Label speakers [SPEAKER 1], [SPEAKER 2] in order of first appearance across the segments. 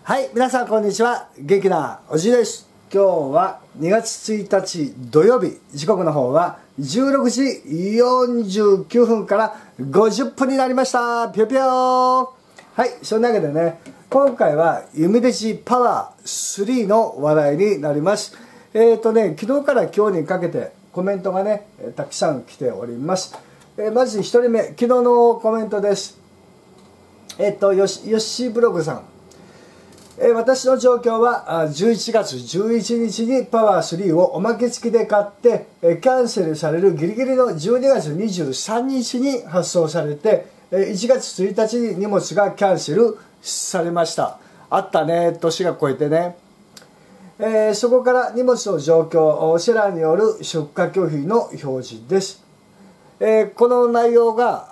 [SPEAKER 1] はい、皆さんこんにちは。元気なおじです。今日は2月1日土曜日、時刻の方は16時49分から50分になりました。ぴよぴよー。はい、そんなわけでね、今回は夢弟子パワー3の話題になります。昨日から今日にかけてコメントがね、たくさん来ております。まず1人目、昨日のコメントです。ヨッシーブログさん。私の状況は11月11日にパワー3をおまけ付きで買ってキャンセルされるギリギリの12月23日に発送されて1月1日に荷物がキャンセルされました。あったね、年が超えてね。そこから荷物の状況、セラーによる出荷拒否の表示です。この内容が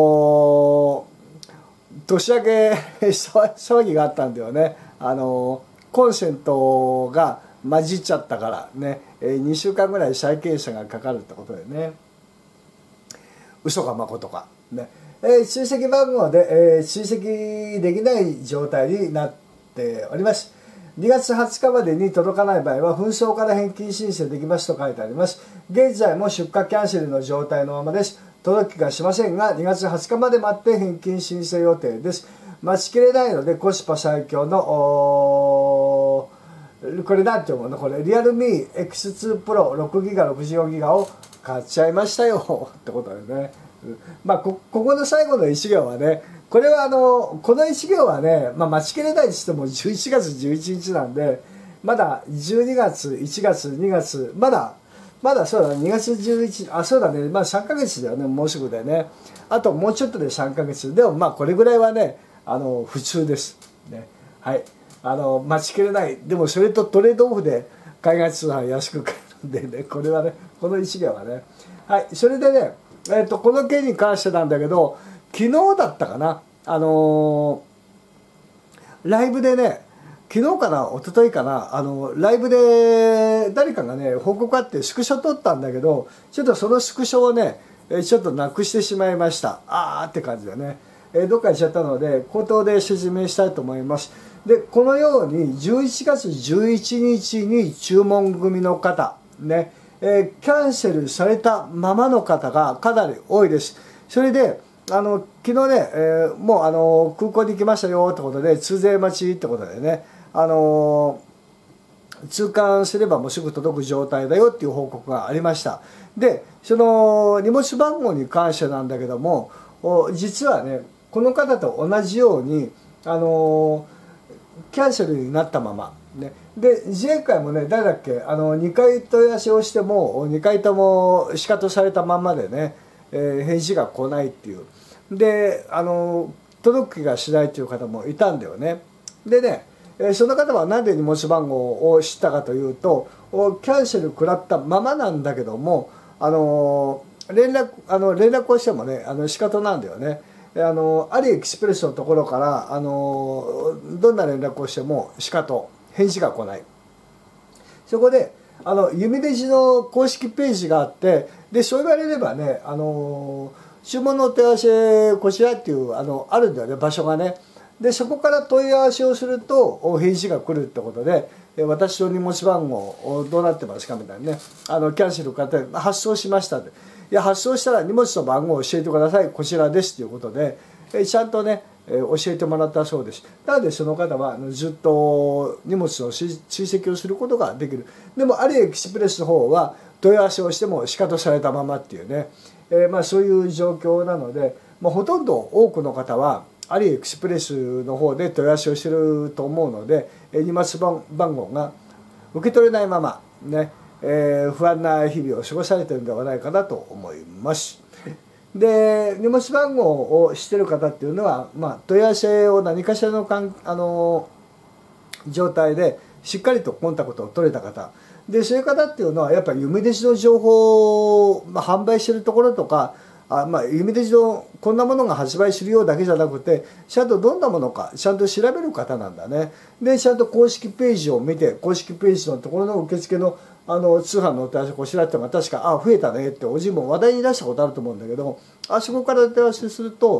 [SPEAKER 1] 年明け騒ぎがあったんだよね。コンセントが混じっちゃったからね、2週間ぐらい再検査がかかるってことでね、嘘かまことかね、追跡番号で、追跡できない状態になっております。2月20日までに届かない場合は紛争から返金申請できますと書いてあります。現在も出荷キャンセルの状態のままです。届きがしませんが2月20日まで待って返金申請予定です。待ちきれないのでコスパ最強のこれなんていうの、これリアルミー X2 Pro 6GB 64GB を買っちゃいましたよってことでね。まあここの最後の1行はね、これはこの1行はね、待ちきれないにしても11月11日なんで、まだ12月1月2月まだそうだ、2月11、そうだね、3ヶ月だよね、もうすぐでね。あともうちょっとで3ヶ月。でもこれぐらいはね、普通です。ね。はい。待ちきれない。でもそれとトレードオフで海外通販安く買えるんでね、これはね、この1行はね。はい。それでね、この件に関してなんだけど、昨日だったかな、ライブでね、昨日かな一昨日かな、ライブで誰かがね報告あってスクショ撮ったんだけど、ちょっとそのスクショをねちょっとなくしてしまいました。って感じでね、どっかにしちゃったので口頭で説明したいと思います。でこのように11月11日に注文組の方ね、キャンセルされたままの方がかなり多いです。それで昨日ね、もう空港に行きましたよってことで通税待ちってことでね、通関すればもうすぐ届く状態だよっていう報告がありました。でその荷物番号に関してなんだけども、実はねこの方と同じようにキャンセルになったまま、ね、で自衛隊もね誰だっけ2回問い合わせをしても2回ともシカトされたままでね、返事が来ないっていう、で届きがしないという方もいたんだよね。でね、その方は何で荷物番号を知ったかというと、キャンセル食らったままなんだけども連絡をしてもね仕方なんだよね。アリエクスプレスのところからどんな連絡をしても仕方返事が来ない。そこで夢弟子の公式ページがあって、でそう言われればね注文のお問い合わせこちらっていうあるんだよね、場所がね。でそこから問い合わせをすると返事が来るってことで、私の荷物番号どうなってますかみたいなね、キャンセル買って発送しましたって、いや発送したら荷物の番号を教えてください、こちらですということで、ちゃんとね教えてもらったそうです。なのでその方はずっと荷物の追跡をすることができる。でもアリエクスプレスの方は問い合わせをしてもシカトされたままっていうね、そういう状況なので、ほとんど多くの方はアリエクスプレスの方で問い合わせをしてると思うので、荷物番号が受け取れないままね、不安な日々を過ごされているのではないかなと思います。で荷物番号を知ってる方っていうのは、問い合わせを何かしらの状態でしっかりとコンタクトを取れた方で、そういう方っていうのはやっぱり夢弟子の情報を、販売してるところとか、夢弟子のこんなものが発売するようだけじゃなくて、ちゃんとどんなものかちゃんと調べる方なんだね。でちゃんと公式ページを見て、公式ページのところの受付の通販のお問い合わせこちらってのが確か増えたねっておじいも話題に出したことあると思うんだけど、そこからお問い合わせすると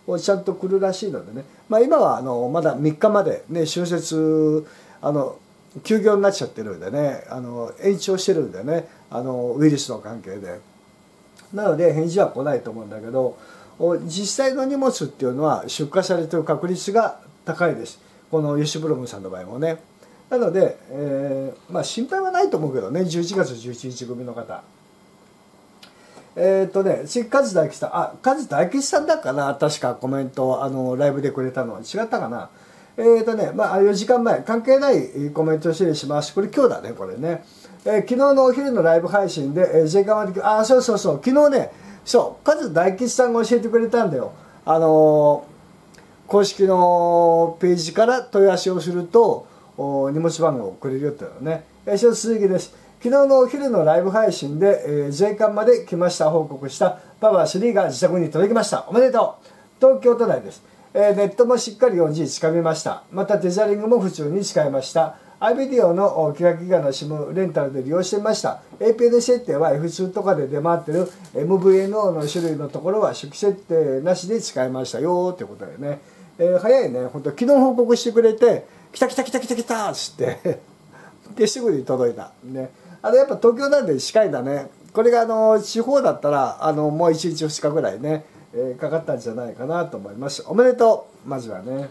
[SPEAKER 1] ちゃんと来るらしいのでね、今はまだ3日まで、ね、春節休業になっちゃってるんでね、延長してるんでね、ウイルスの関係で。なので返事は来ないと思うんだけど、実際の荷物っていうのは出荷されてる確率が高いです。このヨシブロムさんの場合もね。なので、心配はないと思うけどね、11月11日組の方。次、カズ大吉さん。カズ大吉さんだかな、確かコメント、ライブでくれたのは違ったかな。4時間前、関係ないコメントを失礼します。これ今日だね、これね。昨日のお昼のライブ配信で、J カマで、そうそうそう、昨日ね、そう、カズ大吉さんが教えてくれたんだよ。公式のページから問い合わせをすると、荷物番号をくれるよっていうのね。鈴木です。昨日のお昼のライブ配信で、J カンまで来ました報告したパワー3が自宅に届きました。おめでとう。東京都内です。ネットもしっかり 4G つかみました。またテザリングも普通に使いました。iVideo の気が気がの SIM レンタルで利用してみました。APN 設定は F2 とかで出回ってる MVNO の種類のところは初期設定なしで使いましたよってことでね。早いね。本当昨日報告してくれて、来た来た来た来た来たっつってですぐに届いた。ね。やっぱ東京なんで近いんだね。これが地方だったらもう1日2日ぐらいね、かかったんじゃないかなと思います。おめでとう。まずはね。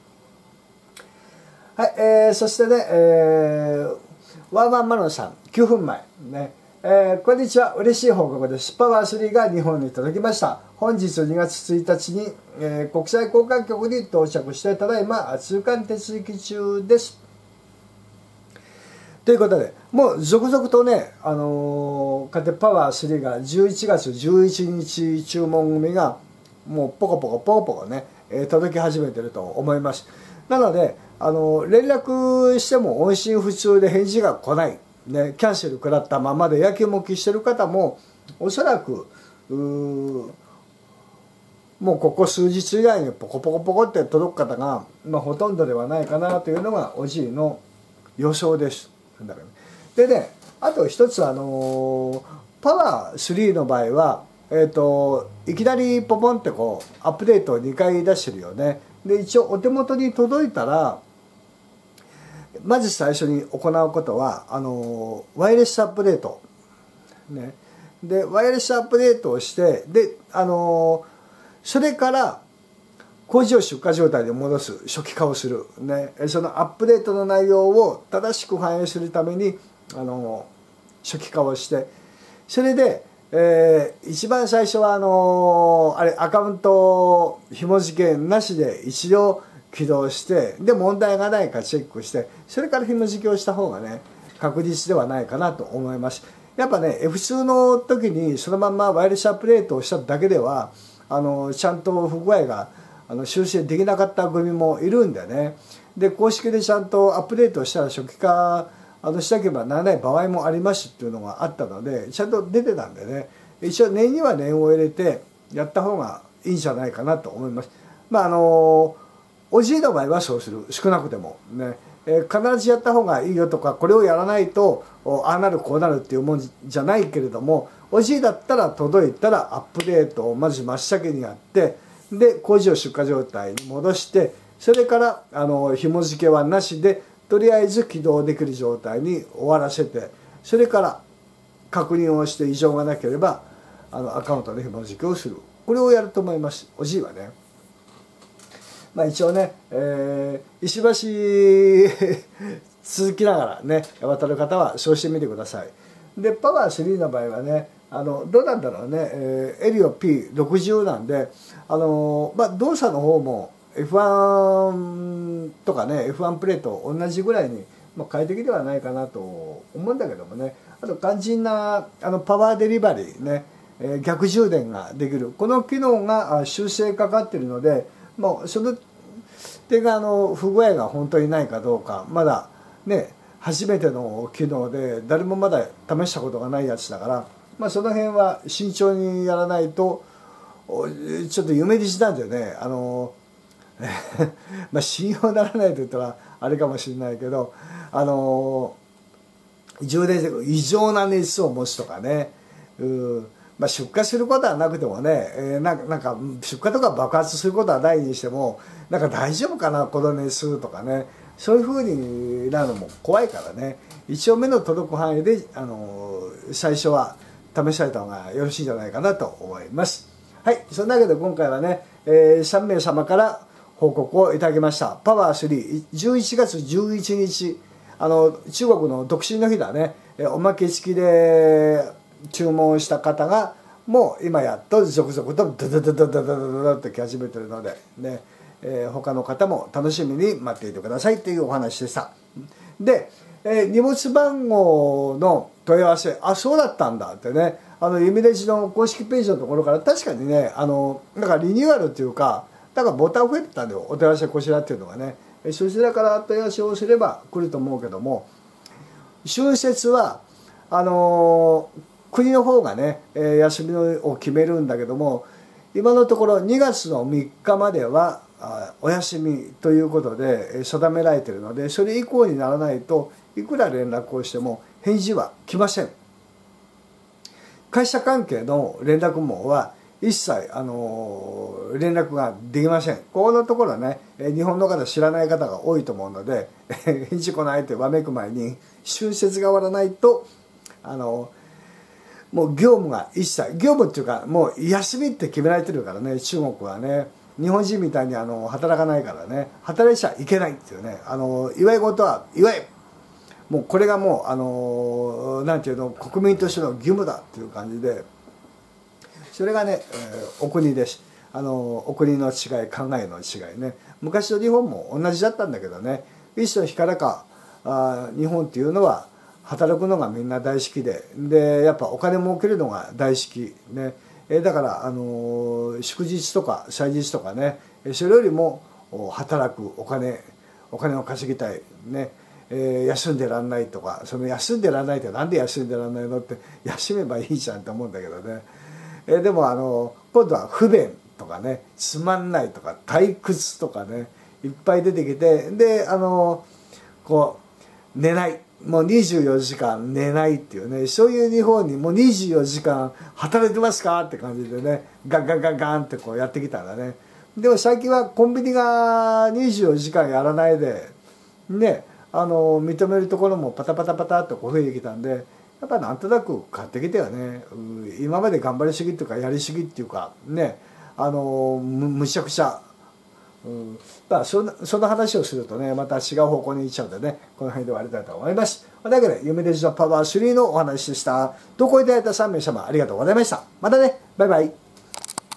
[SPEAKER 1] はい、そしてね、ワンワンマロンさん9分前ね。こんにちは。嬉しい報告です。パワー3が日本に届きました。本日2月1日に、国際交換局に到着して、ただいま通関手続き中です。ということで、もう続々とね、パワー3が11月11日注文組がもうポコポコポコポコね、届き始めてると思います。なので、連絡しても音信不通で返事が来ない。ね、キャンセル食らったままでやきもきしてる方もおそらくもうここ数日以内にポコポコポコって届く方が、ほとんどではないかなというのがおじいの予想です。でね、あと一つパワー3の場合は、いきなりポポンってこうアップデートを2回出してるよね。で一応お手元に届いたらまず最初に行うことはワイヤレスアップデート、ね、でワイヤレスアップデートをしてでそれから工事を出荷状態で戻す初期化をする、ね、そのアップデートの内容を正しく反映するために初期化をしてそれで、一番最初はアカウント紐付けなしで一度起動してで問題がないかチェックしてそれから紐付けをした方がね確実ではないかなと思います。やっぱね F2 の時にそのまんまワイヤレスアップデートをしただけではちゃんと不具合が修正できなかった組もいるんでね。で公式でちゃんとアップデートしたら初期化しなければならない場合もありますっていうのがあったのでちゃんと出てたんでね一応念には念を入れてやった方がいいんじゃないかなと思います。おじいの場合はそうする少なくてもね、必ずやった方がいいよとかこれをやらないとああなるこうなるっていうもんじゃないけれどもおじいだったら届いたらアップデートをまず真っ先にやってで工事を出荷状態に戻してそれから紐付けはなしでとりあえず起動できる状態に終わらせてそれから確認をして異常がなければアカウントで紐付けをするこれをやると思いますおじいはね。一応ね、石橋続きながらね渡る方はそうしてみてください。でパワー3の場合はねどうなんだろうね、エリオ P60 なんで動作の方も F1 とかね F1 プレート同じぐらいに、快適ではないかなと思うんだけどもねあと肝心なパワーデリバリーね、逆充電ができるこの機能が修正かかっているのでもうその点が不具合が本当にないかどうかまだね初めての機能で誰もまだ試したことがないやつだから、その辺は慎重にやらないとちょっと夢理事なんだよね信用ならないと言ったらあれかもしれないけど充電で異常な熱を持つとかねまあ、出荷することはなくてもね、なんか出荷とか爆発することはないにしても、なんか大丈夫かなこの熱とかね、そういうふうになるのも怖いからね、一応目の届く範囲で最初は試された方がよろしいんじゃないかなと思います。はい、そんなわけで今回はね、3名様から報告をいただきました。パワー3、11月11日、中国の独身の日だね、おまけ付きで注文した方がもう今やっと続々とドドドドドドドドと来始めてるのでね、他の方も楽しみに待っていてくださいというお話でした。で、荷物番号の問い合わせ、あ、そうだったんだってね、弓レジの公式ページのところから確かにね、なんかリニューアルっていうか、だからボタン増えてたんだよ、お問い合わせこちらっていうのがね。そちらから問い合わせをすれば来ると思うけども、春節は国の方がね、休みを決めるんだけども、今のところ2月の3日まではお休みということで定められているので、それ以降にならないといくら連絡をしても返事は来ません。会社関係の連絡網は一切連絡ができません。ここのところはね、日本の方知らない方が多いと思うので返事来ないってわめく前に、春節が終わらないともう業務が一切、業務っていうかもう休みって決められてるからね、中国はね、日本人みたいに働かないからね、働いちゃいけないっていうね、祝い事は祝い、もうこれがもうなんていうの、国民としての義務だっていう感じで、それがね、お国です。お国の違い、考えの違いね。昔の日本も同じだったんだけどね、いつの日からか日本っていうのは働くのがみんな大好きで、やっぱお金儲けるのが大好きね。だから祝日とか祭日とかね、それよりも働く、お金を稼ぎたいね。休んでらんないとか、その休んでらんないってなんで休んでらんないのって、休めばいいじゃんって思うんだけどね。でも今度は不便とかね、つまんないとか退屈とかね、いっぱい出てきて、でこう寝ない、もう24時間寝ないっていうね、そういう日本にもう24時間働いてますかって感じでね、ガンガンガンガンってこうやってきたらね。でも最近はコンビニが24時間やらないでね、認めるところもパタパタパタっとこう増えてきたんで、やっぱなんとなく変わってきたよね。今まで頑張りすぎっていうかやりすぎっていうかね、むちゃくちゃ、そんな話をするとね、また違う方向に行っちゃうんでね、この辺で終わりたいと思います。というわけで、夢デジのパワー3のお話でした。投稿いただいた3名様ありがとうございました。またね、バイバイ。